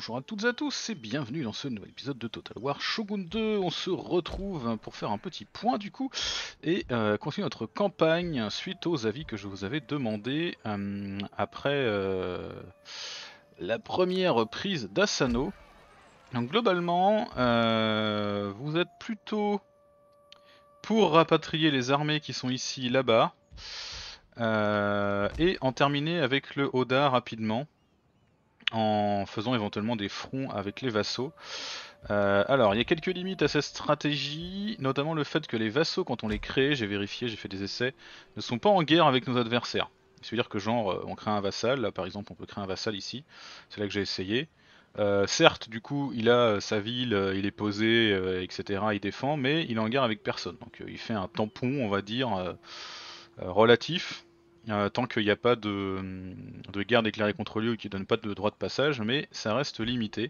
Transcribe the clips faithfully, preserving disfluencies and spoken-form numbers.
bonjour à toutes et à tous et bienvenue dans ce nouvel épisode de Total War Shogun deux. On se retrouve pour faire un petit point du coup et euh, continuer notre campagne suite aux avis que je vous avais demandé euh, après euh, la première prise d'Asano. Donc globalement, euh, vous êtes plutôt pour rapatrier les armées qui sont ici là-bas euh, et en terminer avec le Oda rapidement, en faisant éventuellement des fronts avec les vassaux. Euh, alors, il y a quelques limites à cette stratégie, notamment le fait que les vassaux, quand on les crée, j'ai vérifié, j'ai fait des essais, ne sont pas en guerre avec nos adversaires. C'est-à-dire que genre, euh, on crée un vassal, là par exemple on peut créer un vassal ici, c'est là que j'ai essayé. Euh, certes, du coup, il a euh, sa ville, euh, il est posé, euh, et cetera, il défend, mais il est en guerre avec personne. Donc euh, il fait un tampon, on va dire, euh, euh, relatif, euh, tant qu'il n'y a pas de, de guerre déclarée contre lui ou qui donne pas de droit de passage, mais ça reste limité.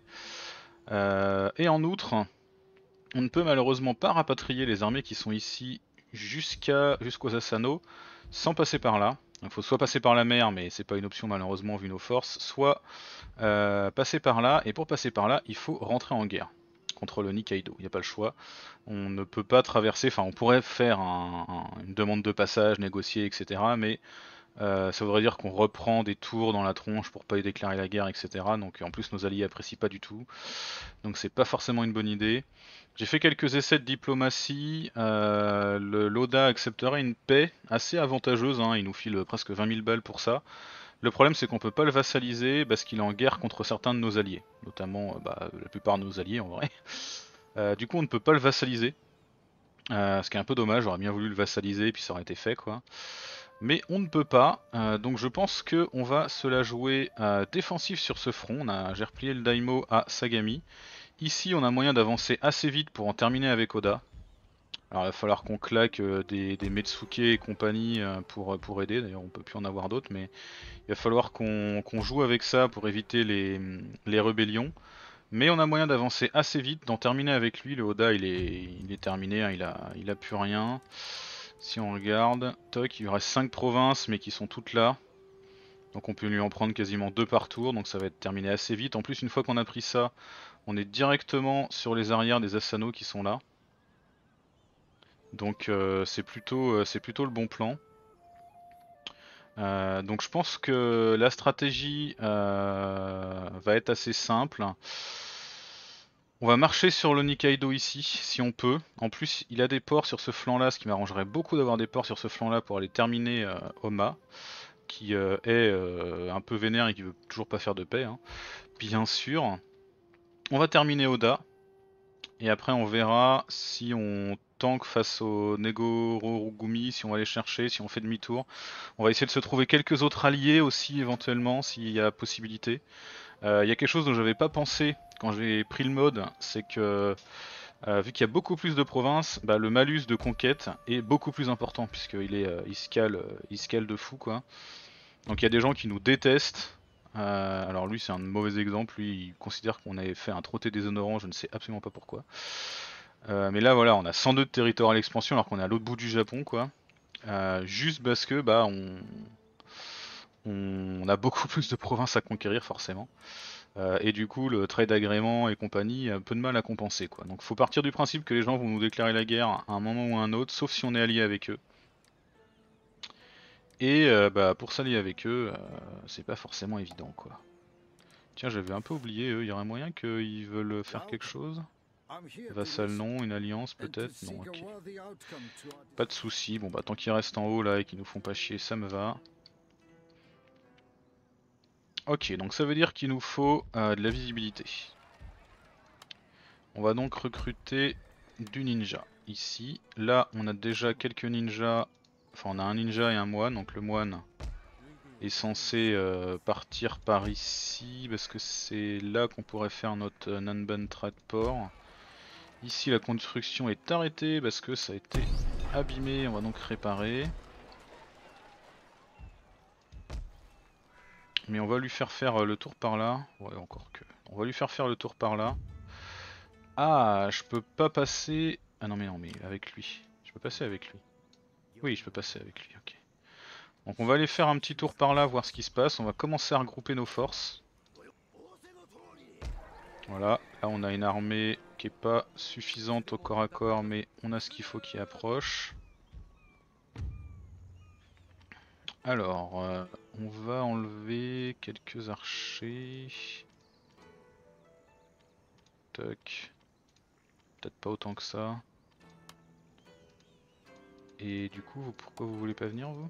Euh, et en outre, on ne peut malheureusement pas rapatrier les armées qui sont ici jusqu'à jusqu'aux Asano sans passer par là. Il faut soit passer par la mer, mais c'est pas une option malheureusement vu nos forces, soit euh, passer par là. Et pour passer par là, il faut rentrer en guerre contre le Nikkaido. Il n'y a pas le choix. On ne peut pas traverser. Enfin, on pourrait faire un, un, une demande de passage, négocier, et cetera. Mais euh, ça voudrait dire qu'on reprend des tours dans la tronche pour pas y déclarer la guerre, et cetera. Donc en plus nos alliés apprécient pas du tout. Donc c'est pas forcément une bonne idée. J'ai fait quelques essais de diplomatie. Euh, le Loda accepterait une paix assez avantageuse, hein, il nous file presque vingt mille balles pour ça. Le problème c'est qu'on peut pas le vassaliser parce qu'il est en guerre contre certains de nos alliés, notamment euh, bah, la plupart de nos alliés en vrai. Euh, du coup on ne peut pas le vassaliser, euh, ce qui est un peu dommage, j'aurais bien voulu le vassaliser puis ça aurait été fait quoi. Mais on ne peut pas, euh, donc je pense qu'on va se la jouer euh, défensif sur ce front. J'ai replié le Daimo à Sagami. Ici, on a moyen d'avancer assez vite pour en terminer avec Oda. Alors, il va falloir qu'on claque euh, des, des Metsuke et compagnie euh, pour, pour aider. D'ailleurs, on peut plus en avoir d'autres, mais il va falloir qu'on qu'on joue avec ça pour éviter les, les rébellions. Mais on a moyen d'avancer assez vite, d'en terminer avec lui. Le Oda, il est, il est terminé, hein, il, a, il a plus rien. Si on regarde, toc, il lui reste cinq provinces, mais qui sont toutes là. Donc on peut lui en prendre quasiment deux par tour, donc ça va être terminé assez vite. En plus, une fois qu'on a pris ça, on est directement sur les arrières des Asano qui sont là. Donc euh, c'est plutôt, euh, c'est plutôt le bon plan. Euh, donc je pense que la stratégie euh, va être assez simple. On va marcher sur le Nikkaido ici, si on peut. En plus, il a des ports sur ce flanc-là, ce qui m'arrangerait beaucoup d'avoir des ports sur ce flanc-là pour aller terminer euh, Oma, qui euh, est euh, un peu vénère et qui veut toujours pas faire de paix, hein. Bien sûr. On va terminer Oda. Et après on verra si on tank face au Negorogumi, si on va les chercher, si on fait demi-tour. On va essayer de se trouver quelques autres alliés aussi éventuellement s'il y a possibilité. Euh, Il y a quelque chose dont j'avais pas pensé quand j'ai pris le mode, c'est que euh, vu qu'il y a beaucoup plus de provinces, bah, le malus de conquête est beaucoup plus important puisqu'il est, euh, il scale, euh, il scale de fou quoi. Donc il y a des gens qui nous détestent. Euh, alors lui c'est un mauvais exemple, lui il considère qu'on avait fait un trotté déshonorant, je ne sais absolument pas pourquoi. Euh, mais là voilà, on a cent deux de territoire à l'expansion alors qu'on est à l'autre bout du Japon quoi. Euh, juste parce que bah on, on a beaucoup plus de provinces à conquérir forcément. Euh, et du coup le trade agrément et compagnie a un peu de mal à compenser quoi. Donc faut partir du principe que les gens vont nous déclarer la guerre à un moment ou à un autre, sauf si on est allié avec eux. Et euh, bah pour s'allier avec eux, euh, c'est pas forcément évident quoi. Tiens, j'avais un peu oublié, eux, il y aurait moyen qu'ils veulent faire quelque chose? Vassal non, une alliance peut-être? Non, ok. Pas de soucis, bon bah tant qu'ils restent en haut là et qu'ils nous font pas chier, ça me va. Ok, donc ça veut dire qu'il nous faut euh, de la visibilité. On va donc recruter du ninja ici. Là, on a déjà quelques ninjas, enfin on a un ninja et un moine, donc le moine est censé euh, partir par ici parce que c'est là qu'on pourrait faire notre euh, Nanban Trade Port. Ici la construction est arrêtée parce que ça a été abîmé, on va donc réparer. Mais on va lui faire faire euh, le tour par là. Ouais, encore que. On va lui faire faire le tour par là. Ah, je peux pas passer... Ah non mais non, mais avec lui. Je peux passer avec lui. Oui, je peux passer avec lui, ok. Donc on va aller faire un petit tour par là, voir ce qui se passe. On va commencer à regrouper nos forces. Voilà, là on a une armée qui est pas suffisante au corps à corps, mais on a ce qu'il faut qui approche. Alors, euh, on va enlever quelques archers. Toc. Peut-être pas autant que ça. Et du coup, vous, pourquoi vous voulez pas venir vous?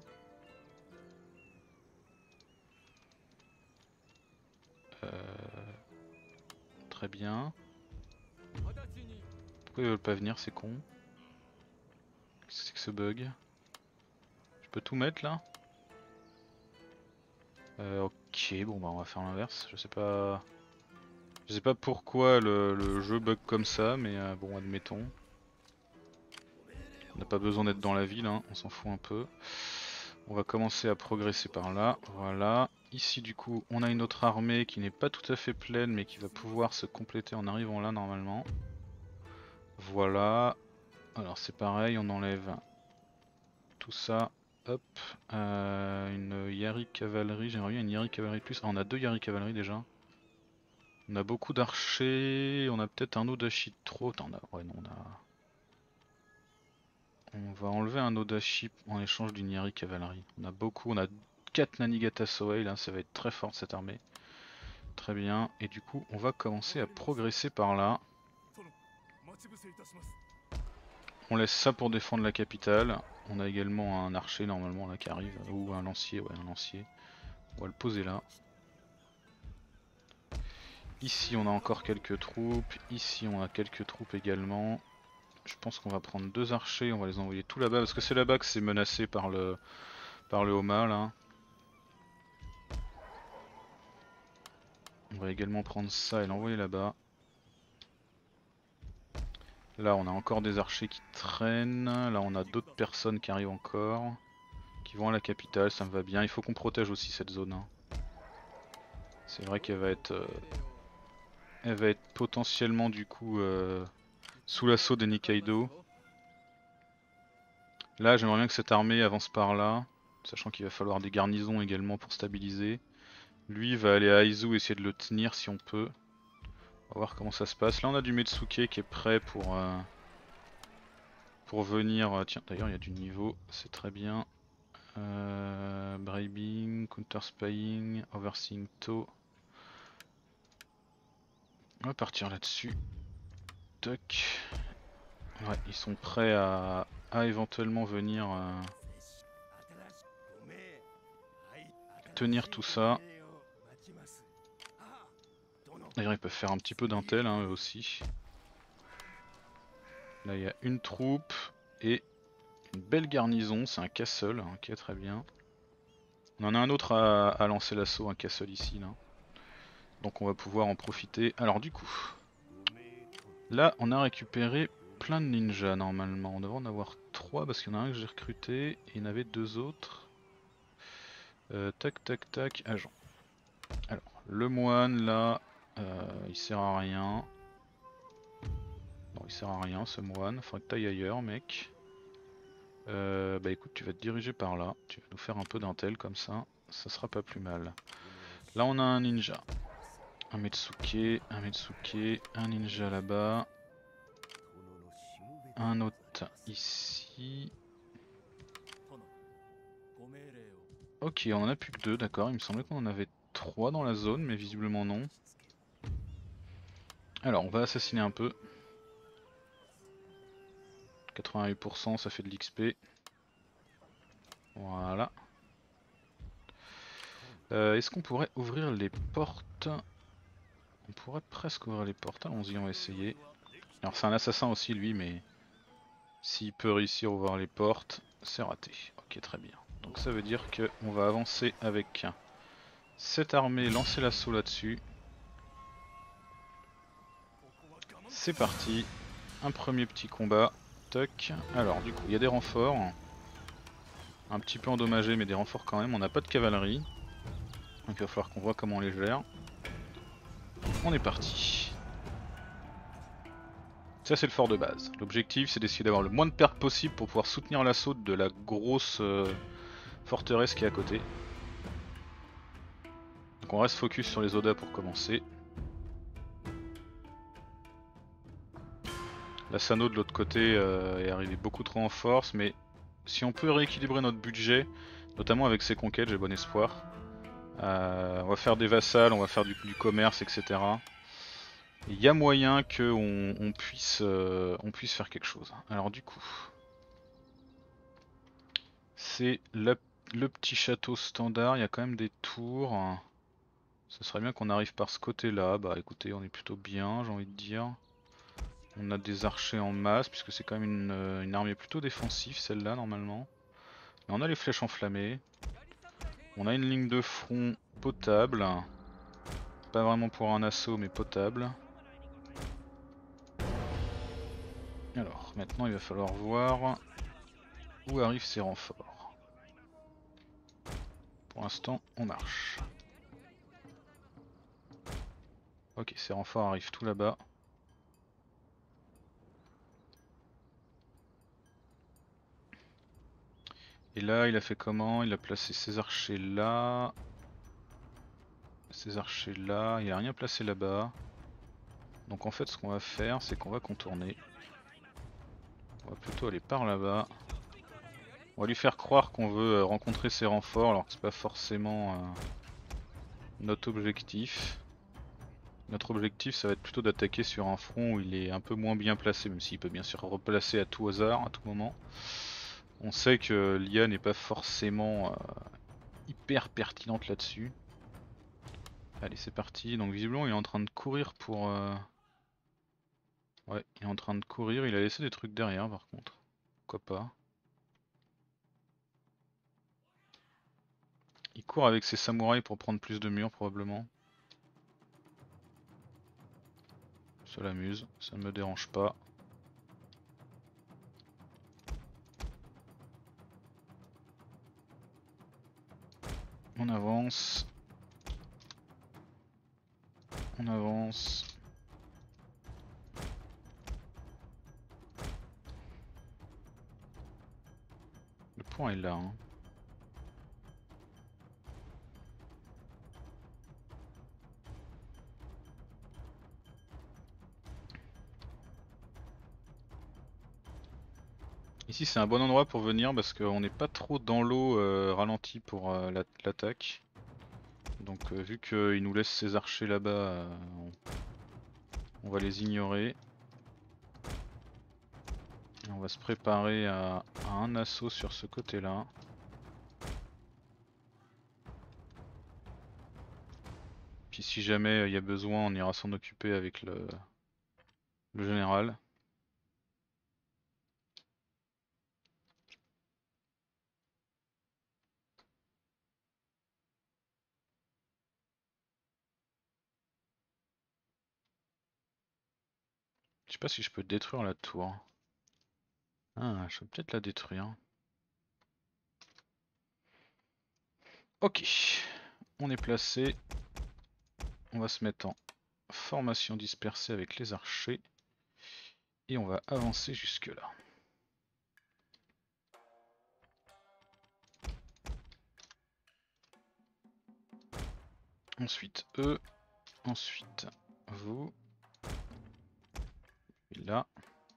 euh... Très bien. Pourquoi ils veulent pas venir, c'est con. Qu'est-ce que c'est que ce bug? Je peux tout mettre là? euh, Ok, bon bah on va faire l'inverse. Je sais pas... Je sais pas pourquoi le, le jeu bug comme ça, mais euh, bon admettons. On n'a pas besoin d'être dans la ville, hein, on s'en fout un peu. On va commencer à progresser par là, voilà. Ici du coup on a une autre armée qui n'est pas tout à fait pleine mais qui va pouvoir se compléter en arrivant là normalement. Voilà. Alors c'est pareil, on enlève tout ça. Hop. Euh, une Yari cavalerie, j'aimerais bien une Yari cavalerie plus. Ah on a deux Yari cavalerie déjà. On a beaucoup d'archers, on a peut-être un Odachi de trop. Attends, on a... Ouais, non, on a... On va enlever un Odachi en échange d'une Yari cavalerie. On a beaucoup, on a quatre Nanigata Soei là, ça va être très fort cette armée. Très bien, et du coup on va commencer à progresser par là. On laisse ça pour défendre la capitale. On a également un archer normalement là qui arrive, ou un lancier, ouais un lancier. On va le poser là. Ici on a encore quelques troupes, ici on a quelques troupes également. Je pense qu'on va prendre deux archers, on va les envoyer tout là-bas, parce que c'est là-bas que c'est menacé par le par le Homa là. On va également prendre ça et l'envoyer là-bas. Là on a encore des archers qui traînent, là on a d'autres personnes qui arrivent encore, qui vont à la capitale, ça me va bien. Il faut qu'on protège aussi cette zone. Hein. C'est vrai qu'elle va être... Euh, elle va être potentiellement du coup euh, sous l'assaut des Nikkaido. Là j'aimerais bien que cette armée avance par là, sachant qu'il va falloir des garnisons également pour stabiliser. Lui va aller à Aizu essayer de le tenir si on peut. On va voir comment ça se passe. Là on a du Metsuke qui est prêt pour, euh, pour venir. Tiens d'ailleurs il y a du niveau, c'est très bien. Euh, bribing, counter spying, overseeing to. On va partir là-dessus. Toc. Ouais, ils sont prêts à, à éventuellement venir euh, tenir tout ça. D'ailleurs ils peuvent faire un petit peu d'intel hein, eux aussi. Là il y a une troupe et une belle garnison, c'est un castle, hein, ok très bien. On en a un autre à, à lancer l'assaut, un castle ici là. Donc on va pouvoir en profiter. Alors du coup, là on a récupéré plein de ninjas normalement. On devrait en avoir trois parce qu'il y en a un que j'ai recruté et il y en avait deux autres. Euh, tac tac tac, agent. Alors, le moine là, euh, il sert à rien. Non, il sert à rien ce moine, faudrait que t'ailles ailleurs mec. Euh, bah écoute, tu vas te diriger par là, tu vas nous faire un peu d'intel comme ça, ça sera pas plus mal. Là on a un ninja. Un Metsuke, un Metsuke, un ninja là-bas. Un autre ici. Ok, on en a plus que deux, d'accord. Il me semblait qu'on en avait trois dans la zone, mais visiblement non. Alors, on va assassiner un peu. quatre-vingt-huit pour cent, ça fait de l'X P. Voilà. Euh, Est-ce qu'on pourrait ouvrir les portes? On pourrait presque ouvrir les portes. Allons-y, on va essayer. Alors, c'est un assassin aussi, lui, mais s'il peut réussir à ouvrir les portes, c'est raté. Ok, très bien. Donc ça veut dire qu'on va avancer avec cette armée, lancer l'assaut là-dessus. C'est parti, un premier petit combat. Toc. Alors du coup, il y a des renforts. Un petit peu endommagés, mais des renforts quand même. On n'a pas de cavalerie. Donc il va falloir qu'on voit comment on les gère. On est parti. Ça c'est le fort de base. L'objectif c'est d'essayer d'avoir le moins de pertes possible pour pouvoir soutenir l'assaut de la grosse euh, forteresse qui est à côté. Donc on reste focus sur les Oda pour commencer. La Sano de l'autre côté euh, est arrivée beaucoup trop en force, mais si on peut rééquilibrer notre budget, notamment avec ces conquêtes, j'ai bon espoir. Euh, on va faire des vassals, on va faire du, du commerce, et cetera. Il y a moyen qu'on on puisse, euh, on puisse faire quelque chose. Alors du coup, c'est le petit château standard, il y a quand même des tours. Ce serait bien qu'on arrive par ce côté-là. Bah écoutez, on est plutôt bien, j'ai envie de dire. On a des archers en masse, puisque c'est quand même une, euh, une armée plutôt défensive, celle-là, normalement. Mais on a les flèches enflammées. On a une ligne de front potable. Pas vraiment pour un assaut, mais potable. Alors, maintenant il va falloir voir où arrivent ces renforts. Pour l'instant, on marche. Ok, ces renforts arrivent tout là-bas. Et là, il a fait comment? Il a placé ses archers là. Ces archers là. Il a rien placé là-bas. Donc en fait, ce qu'on va faire, c'est qu'on va contourner. On va plutôt aller par là-bas. On va lui faire croire qu'on veut rencontrer ses renforts alors que c'est pas forcément euh, notre objectif. Notre objectif, ça va être plutôt d'attaquer sur un front où il est un peu moins bien placé, même s'il peut bien sûr replacer à tout hasard, à tout moment. On sait que l'I A n'est pas forcément euh, hyper pertinente là-dessus. Allez, c'est parti. Donc visiblement, il est en train de courir pour... Euh... Ouais, il est en train de courir. Il a laissé des trucs derrière, par contre. Pourquoi pas. Il court avec ses samouraïs pour prendre plus de murs, probablement. Ça l'amuse, ça ne me dérange pas. On avance. On avance. Le point est là. Hein. Ici c'est un bon endroit pour venir parce qu'on n'est pas trop dans l'eau euh, ralenti pour euh, l'attaque. Donc euh, vu qu'il nous laisse ses archers là-bas, euh, on... on va les ignorer. Et on va se préparer à, à un assaut sur ce côté-là. Puis si jamais il y a besoin, on ira s'en occuper avec le, le général. Je sais pas si je peux détruire la tour. Ah, je peux peut-être la détruire. Ok, on est placé. On va se mettre en formation dispersée avec les archers. Et on va avancer jusque là. Ensuite eux. Ensuite vous. Et là.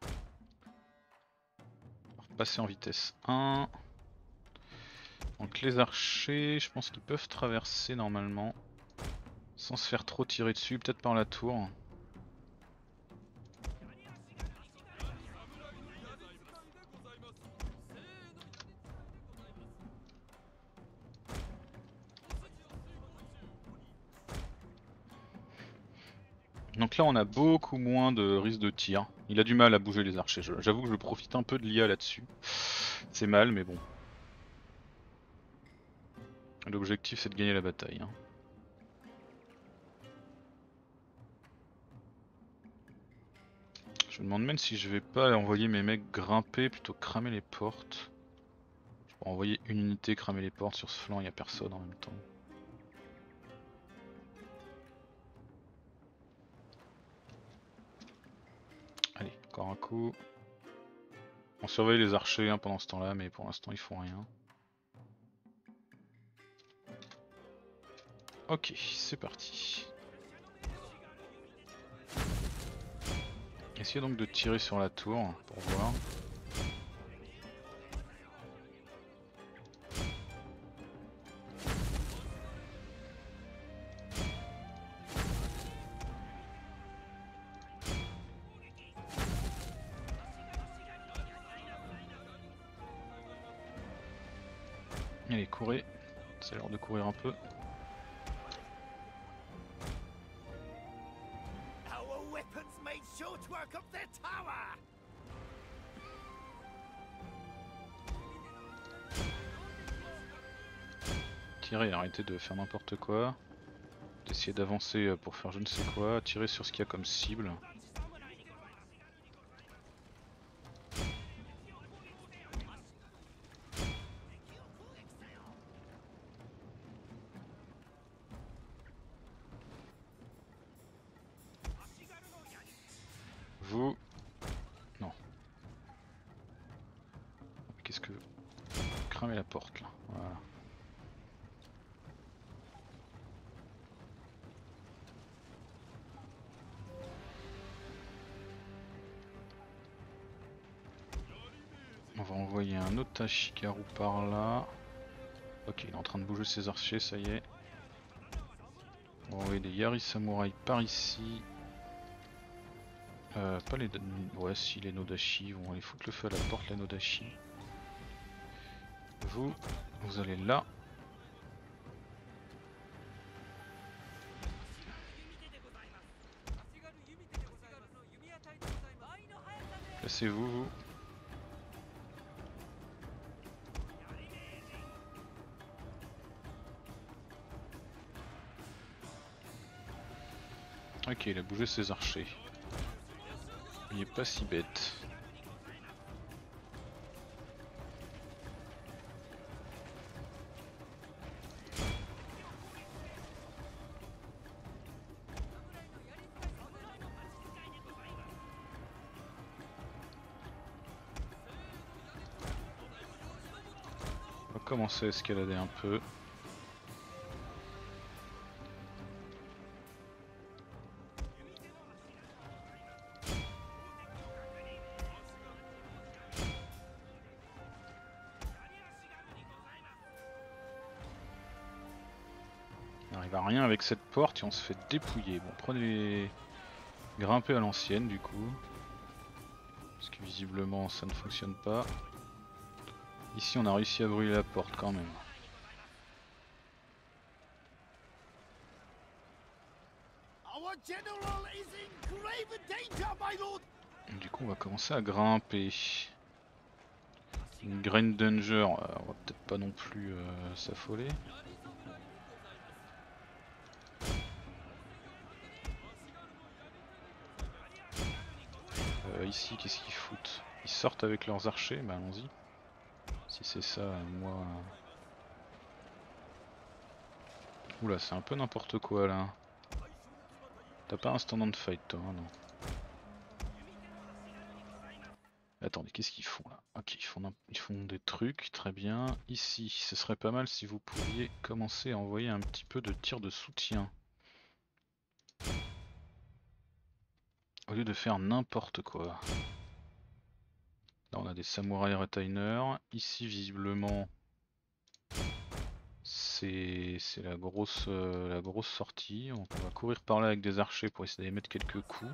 On va repasser en vitesse un. Donc les archers, je pense qu'ils peuvent traverser normalement. Sans se faire trop tirer dessus, peut-être par la tour. Donc là on a beaucoup moins de risque de tir. Il a du mal à bouger les archers. J'avoue que je profite un peu de l'I A là-dessus. C'est mal mais bon. L'objectif c'est de gagner la bataille. Hein. Je me demande même si je vais pas envoyer mes mecs grimper plutôt que cramer les portes. Je pourrais envoyer une unité cramer les portes sur ce flanc, il n'y a personne en même temps. Allez, encore un coup. On surveille les archers hein, pendant ce temps là, mais pour l'instant ils font rien. Ok, c'est parti. Essayez donc de tirer sur la tour pour voir. Allez, courez. C'est l'heure de courir un peu. Tirez, arrêtez de faire n'importe quoi. D'essayer d'avancer pour faire je ne sais quoi. Tirez sur ce qu'il y a comme cible. Vous... Non. Qu'est-ce que... Cramer la porte là. Voilà. On va envoyer un autre Ashikaru par là. Ok, il est en train de bouger ses archers, ça y est. On va envoyer des Yari Samurai par ici. Euh, pas les... Ouais, si, les Nodashi, on va aller foutre le feu à la porte, les Nodashi. Vous, vous allez là. Placez-vous, vous. Ok, il a bougé ses archers. Il est pas si bête. On va commencer à escalader un peu. On n'arrive à rien avec cette porte et on se fait dépouiller. Bon, prenez grimper à l'ancienne du coup. Parce que visiblement ça ne fonctionne pas. Ici on a réussi à brûler la porte quand même. Du coup on va commencer à grimper. Une Grain Danger, euh, on va peut-être pas non plus euh, s'affoler. Euh, ici qu'est-ce qu'ils foutent? Ils sortent avec leurs archers, bah allons-y. Si c'est ça, moi... Oula, c'est un peu n'importe quoi là. T'as pas un stand-on fight toi, hein, non? Attendez, qu'est-ce qu'ils font là? Ok, ils font, ils font des trucs, très bien. Ici, ce serait pas mal si vous pouviez commencer à envoyer un petit peu de tir de soutien. Au lieu de faire n'importe quoi. Là on a des samouraïs retainers. Ici visiblement c'est la grosse euh, la grosse sortie. Donc on va courir par là avec des archers pour essayer de mettre quelques coups.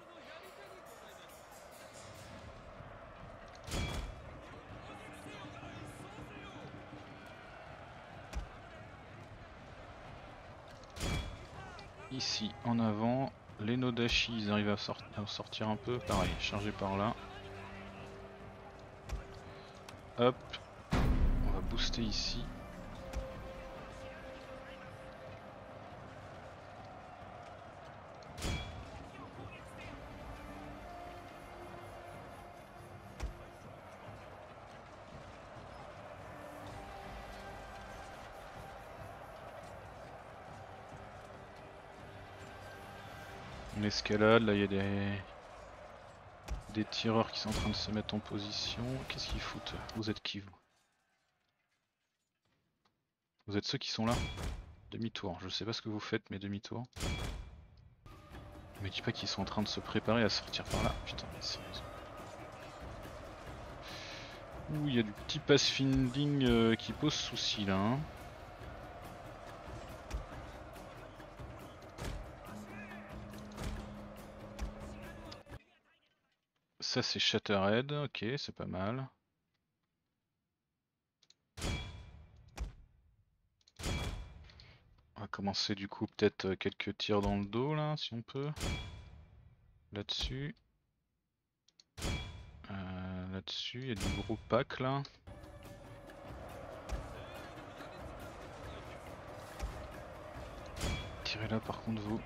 Ici en avant, les Nodashi ils arrivent à, sort à sortir un peu. Pareil, chargé par là. Hop, on va booster ici. On escalade, là il y a des... des tireurs qui sont en train de se mettre en position. Qu'est-ce qu'ils foutent? Vous êtes qui vous? Vous êtes ceux qui sont là? Demi-tour, je sais pas ce que vous faites mais demi-tour. Mais dis pas qu'ils sont en train de se préparer à sortir par là. Putain mais c'est... coup il y a du petit pathfinding euh, qui pose souci là. Hein. Ça c'est Shattered, ok c'est pas mal. On va commencer du coup peut-être quelques tirs dans le dos là si on peut. Là-dessus. Euh, Là-dessus, il y a du gros pack là. Tirez là par contre vous.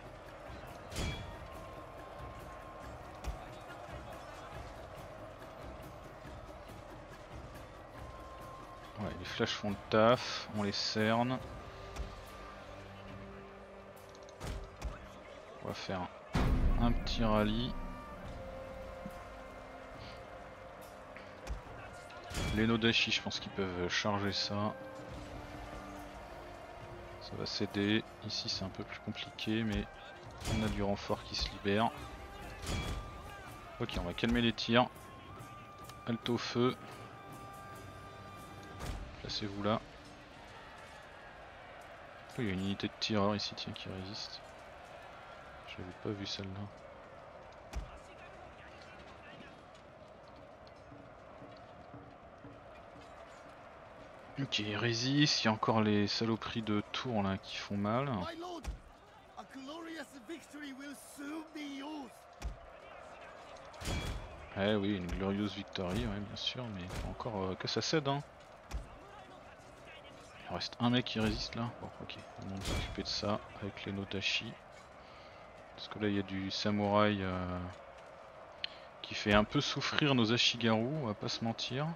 Ouais, les flashs font le taf, on les cerne. On va faire un petit rallye. Les Nodashi, je pense qu'ils peuvent charger ça. Ça va s'aider. Ici c'est un peu plus compliqué mais on a du renfort qui se libère. Ok, on va calmer les tirs. Halte au feu. Placez-vous là. Oh, il y a une unité de tireurs ici tiens, qui résiste. Je n'avais pas vu celle-là. Ok, il résiste, il y a encore les saloperies de tours là qui font mal. Eh oui, une glorieuse victory, ouais, bien sûr, mais il faut encore euh, que ça cède. Hein. Il reste un mec qui résiste là. Bon, ok, on va s'occuper de ça avec les Nodashi. Parce que là, il y a du samouraï euh, qui fait un peu souffrir nos Ashigaru, on va pas se mentir.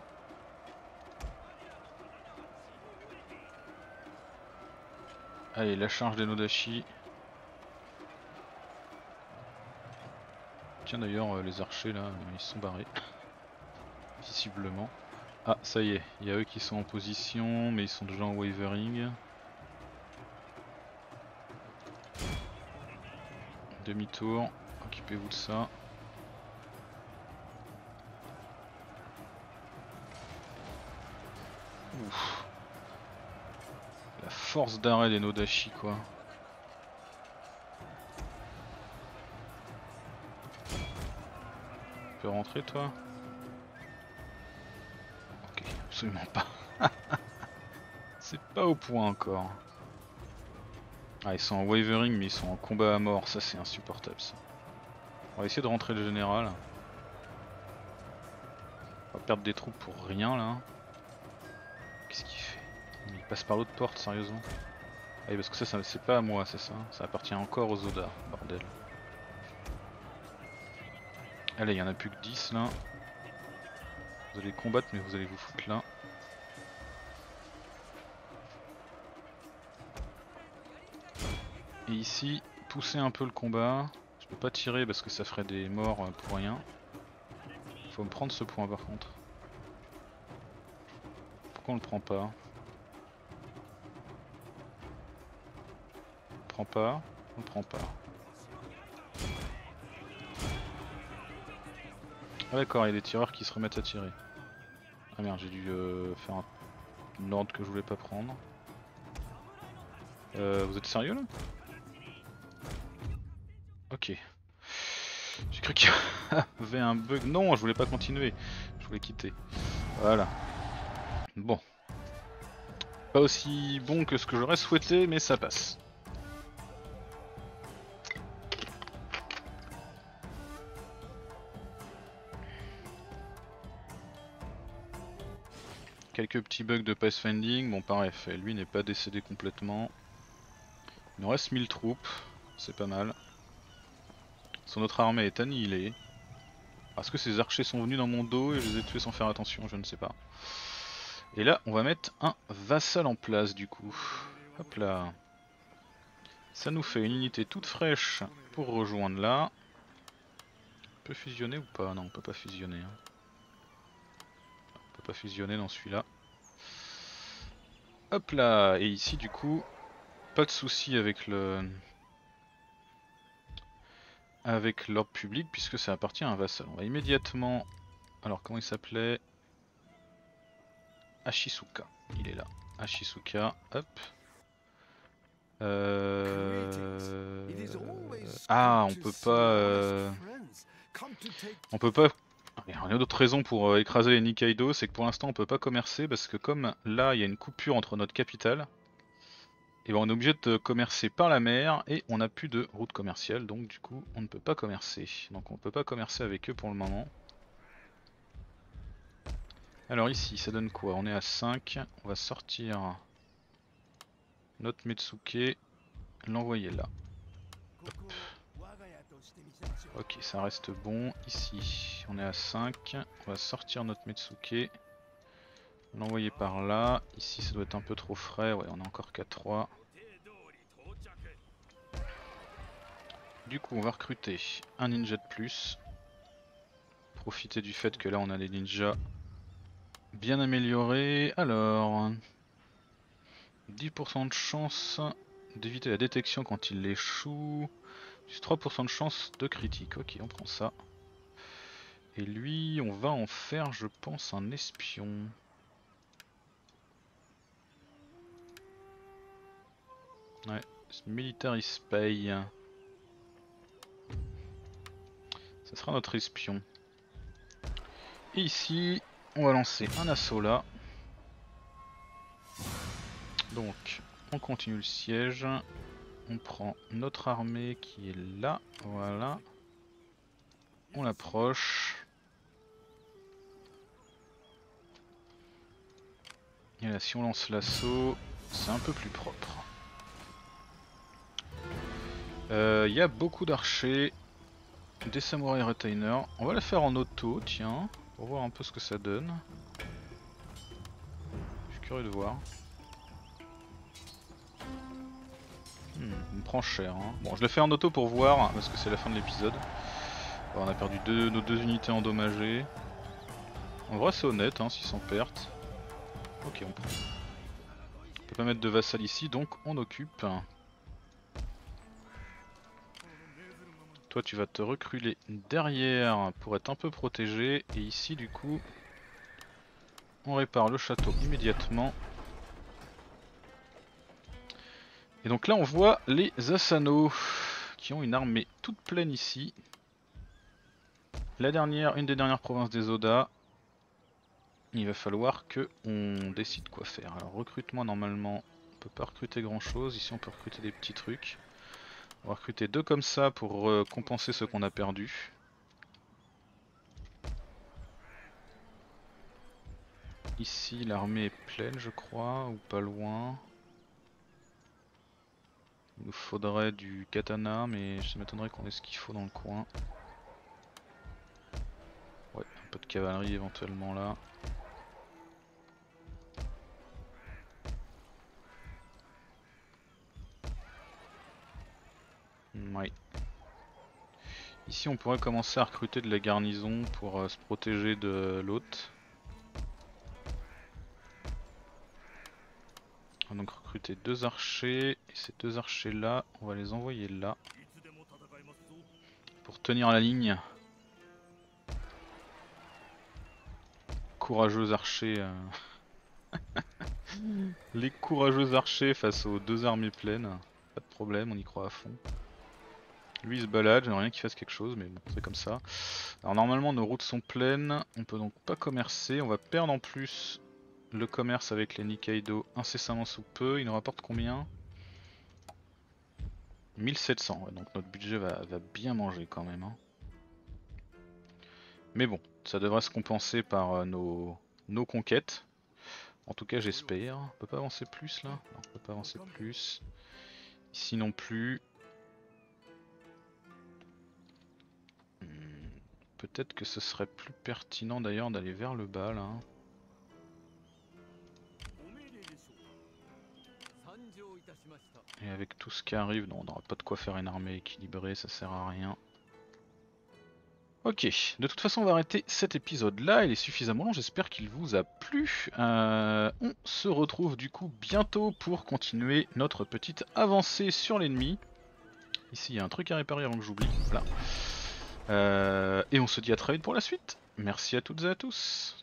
Allez, la charge des Nodashi. Tiens d'ailleurs, euh, les archers là, ils se sont barrés. Visiblement. Ah, ça y est, il y a eux qui sont en position, mais ils sont déjà en wavering. Demi-tour, occupez-vous de ça. Ouf. La force d'arrêt des Nodashi quoi. Tu peux rentrer toi? Ok, absolument pas. C'est pas au point encore. Ah, ils sont en wavering mais ils sont en combat à mort, ça c'est insupportable ça. On va essayer de rentrer le général. On va perdre des troupes pour rien là. Qu'est-ce qu'il fait? Il passe par l'autre porte sérieusement. Ah oui, parce que ça, ça c'est pas à moi, c'est ça. Ça appartient encore aux Oda, bordel. Allez, il y en a plus que dix là. Vous allez combattre mais vous allez vous foutre là. Et ici, pousser un peu le combat. Je peux pas tirer parce que ça ferait des morts pour rien. Faut me prendre ce point par contre. Pourquoi on le prend pas? On le prend pas, on le prend pas. Ah d'accord, il y a des tireurs qui se remettent à tirer. Ah merde, j'ai dû euh, faire un... un ordre que je voulais pas prendre. Euh, vous êtes sérieux là? Ok. J'ai cru qu'il y avait un bug. Non, je voulais pas continuer. Je voulais quitter. Voilà. Bon. Pas aussi bon que ce que j'aurais souhaité, mais ça passe. Quelques petits bugs de pathfinding. Bon, pareil, lui n'est pas décédé complètement. Il nous reste mille troupes. C'est pas mal. Son autre armée est annihilée. Est-ce que ces archers sont venus dans mon dos et je les ai tués sans faire attention? Je ne sais pas. Et là, on va mettre un vassal en place du coup. Hop là. Ça nous fait une unité toute fraîche pour rejoindre là. On peut fusionner ou pas? Non, on peut pas fusionner. Hein. On peut pas fusionner dans celui-là. Hop là. Et ici du coup, pas de souci avec le... avec l'ordre public puisque ça appartient à un vassal. On va immédiatement... Alors comment il s'appelait? Ashisuka, il est là. Ashisuka, hop. Euh... Ah, on peut pas... Euh... On peut pas... Il y a d'autres raisons pour euh, écraser les Nikkaido, c'est que pour l'instant on peut pas commercer parce que comme là il y a une coupure entre notre capitale, et ben on est obligé de commercer par la mer et on n'a plus de route commerciale, donc du coup on ne peut pas commercer. Donc on peut pas commercer avec eux pour le moment. Alors ici ça donne quoi? On est à cinq, on va sortir notre Metsuke, l'envoyer là. Hop. Ok, ça reste bon. Ici on est à cinq, on va sortir notre Metsuke, l'envoyer par là. Ici ça doit être un peu trop frais, ouais on est encore qu'à trois. Du coup on va recruter un ninja de plus. Profiter du fait que là on a des ninjas bien améliorés. Alors dix pour cent de chance d'éviter la détection quand il échoue. Plus trois pour cent de chance de critique. Ok, on prend ça. Et lui on va en faire je pense un espion. Ouais, military spy. Ça sera notre espion. Et ici, on va lancer un assaut là. Donc, on continue le siège. On prend notre armée qui est là. Voilà. On l'approche. Et là, si on lance l'assaut, c'est un peu plus propre. Il euh, y a beaucoup d'archers. Des samouraïs retainers. On va la faire en auto, tiens. Pour voir un peu ce que ça donne. Je suis curieux de voir. Hmm, on me prend cher. Hein. Bon, je le fais en auto pour voir, parce que c'est la fin de l'épisode. On a perdu deux, nos deux unités endommagées. En vrai, c'est honnête, hein, six cents pertes. Ok, on prend. On peut pas mettre de vassal ici, donc on occupe. Toi, tu vas te reculer derrière pour être un peu protégé. Et ici, du coup, on répare le château immédiatement. Et donc là on voit les Asano qui ont une armée toute pleine ici. La dernière, une des dernières provinces des Oda. Il va falloir que on décide quoi faire. Alors recrutement normalement on peut pas recruter grand chose. Ici on peut recruter des petits trucs. On va recruter deux comme ça pour euh, compenser ce qu'on a perdu. Ici l'armée est pleine je crois, ou pas loin. Il nous faudrait du katana, mais ça m'étonnerait qu'on ait ce qu'il faut dans le coin. Ouais, un peu de cavalerie éventuellement là. Ouais. Ici on pourrait commencer à recruter de la garnison pour euh, se protéger de l'hôte. On va donc recruter deux archers, et ces deux archers là, on va les envoyer là. Pour tenir la ligne. Courageux archers. Euh... les courageux archers face aux deux armées pleines. Pas de problème, on y croit à fond. Lui il se balade, j'aimerais bien qu'il fasse quelque chose, mais bon, c'est comme ça. Alors normalement nos routes sont pleines, on peut donc pas commercer, on va perdre en plus le commerce avec les Nikkaido incessamment sous peu. Il nous rapporte combien? mille sept cents, ouais, donc notre budget va, va bien manger quand même. Hein. Mais bon, ça devrait se compenser par euh, nos, nos conquêtes. En tout cas j'espère. On peut pas avancer plus là? Non, on peut pas avancer plus. Ici non plus. Hmm, peut-être que ce serait plus pertinent d'ailleurs d'aller vers le bas là. Et avec tout ce qui arrive, non, on n'aura pas de quoi faire une armée équilibrée, ça sert à rien. Ok, de toute façon on va arrêter cet épisode là, il est suffisamment long, j'espère qu'il vous a plu. Euh, on se retrouve du coup bientôt pour continuer notre petite avancée sur l'ennemi. Ici il y a un truc à réparer avant que j'oublie, voilà. Euh, et on se dit à très vite pour la suite. Merci à toutes et à tous.